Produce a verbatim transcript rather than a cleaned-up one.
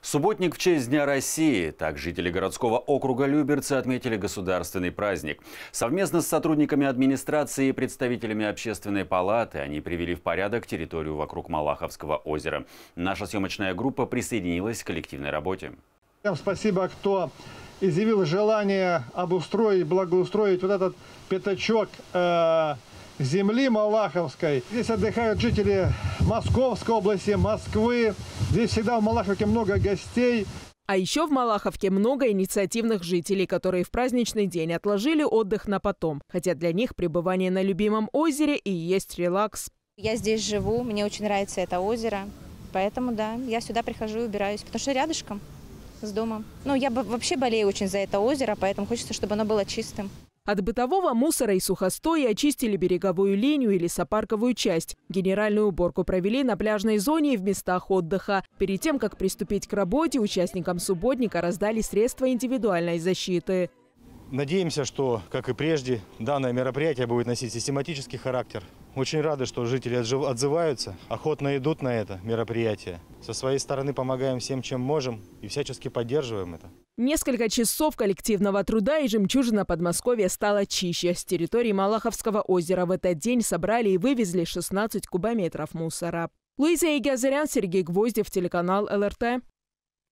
Субботник в честь Дня России. Так жители городского округа Люберцы отметили государственный праздник. Совместно с сотрудниками администрации и представителями общественной палаты они привели в порядок территорию вокруг Малаховского озера. Наша съемочная группа присоединилась к коллективной работе. Всем спасибо, кто изъявил желание обустроить, благоустроить вот этот пятачок э, земли Малаховской. Здесь отдыхают жители Московской области, Москвы. Здесь всегда в Малаховке много гостей. А еще в Малаховке много инициативных жителей, которые в праздничный день отложили отдых на потом. Хотя для них пребывание на любимом озере и есть релакс. Я здесь живу, мне очень нравится это озеро. Поэтому, да, я сюда прихожу и убираюсь, потому что рядышком с домом. Ну, я вообще болею очень за это озеро, поэтому хочется, чтобы оно было чистым. От бытового мусора и сухостоя очистили береговую линию и лесопарковую часть. Генеральную уборку провели на пляжной зоне и в местах отдыха. Перед тем, как приступить к работе, участникам субботника раздали средства индивидуальной защиты. Надеемся, что, как и прежде, данное мероприятие будет носить систематический характер. Очень рады, что жители отзываются, охотно идут на это мероприятие. Со своей стороны помогаем всем, чем можем, и всячески поддерживаем это. Несколько часов коллективного труда, и жемчужина Подмосковья стала чище. С территории Малаховского озера в этот день собрали и вывезли шестнадцать кубометров мусора. Луиза Игазарян, Сергей Гвоздев, телеканал эл эр тэ.